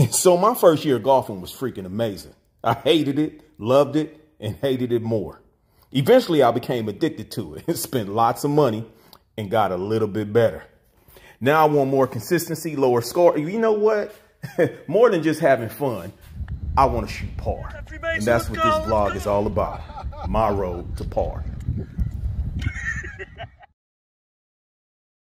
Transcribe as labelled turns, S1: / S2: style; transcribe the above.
S1: So my first year of golfing was freaking amazing. I hated it, loved it, and hated it more. Eventually, I became addicted to it and spent lots of money and got a little bit better. Now I want more consistency, lower score. You know what? More than just having fun, I want to shoot par. And that's what this vlog is all about. My road to par.